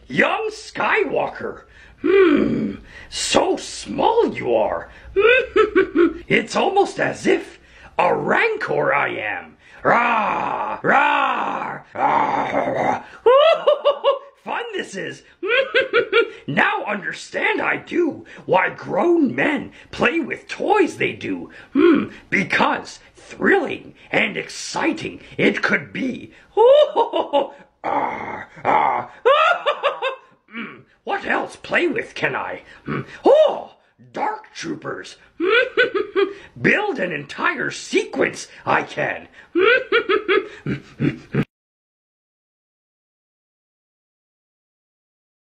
young Skywalker. So small you are. It's almost as if a rancor I am. Rah, rah, rah, rah. Fun this is. Now understand I do why grown men play with toys they do. Because thrilling and exciting it could be. What else play with can I? Dark troopers. Build an entire sequence I can.